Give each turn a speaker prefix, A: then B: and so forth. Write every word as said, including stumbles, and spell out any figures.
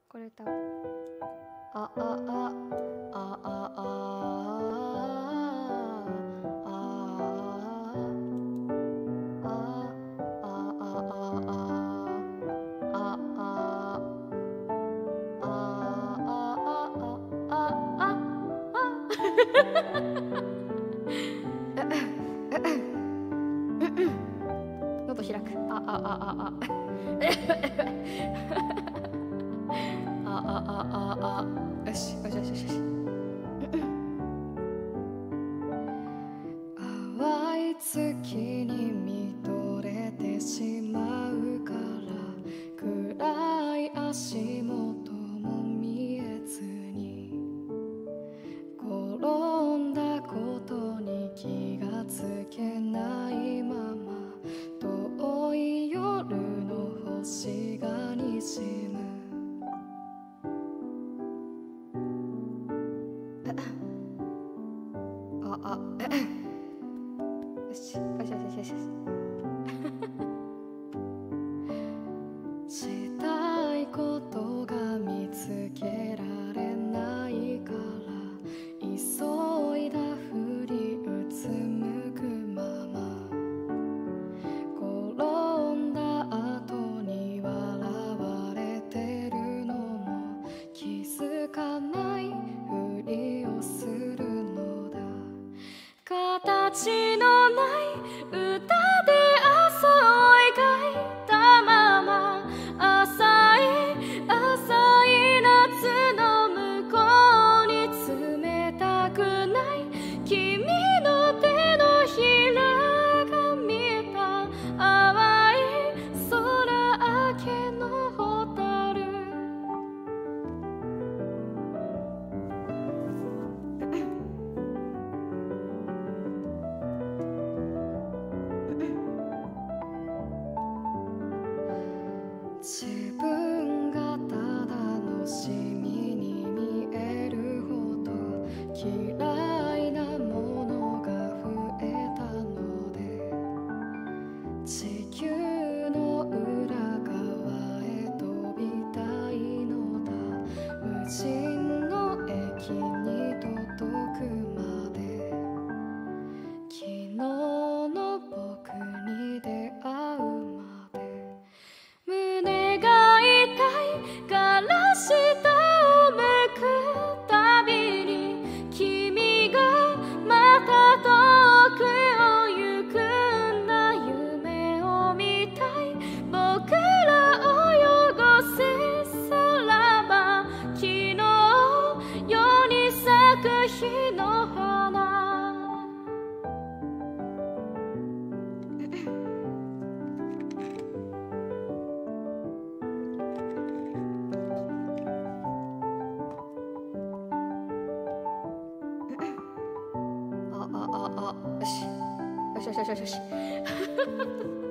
A: これ歌う。あああああああ喉開く。ああああああああああよしよしよしよしよし。淡い月に見とれてしまうから暗い足元も見えずに転んだことに気がつけないまま遠い夜の星がにじむ。ああよしよしよしよしよし。したいことが見つけられないから急いだふりうつむくまま転んだ後に笑われてるのも気づかないふりをするのだ。形のない歌で朝を描いたまま浅い浅い夏の向こうに冷たくない君の手のひらが見えた淡い空明けの蛍。自分がただのシミに見えるほど嫌いなものが増えたので地球の裏側へ飛びたいのだ。無人の駅に届くまで昨日の僕に出会うまで胸が痛いから下を向くたびに君がまた遠くを行くんだ。夢を見たい僕らを汚せさらば昨日世に咲く日の花。ああああよしよしよしよしよし。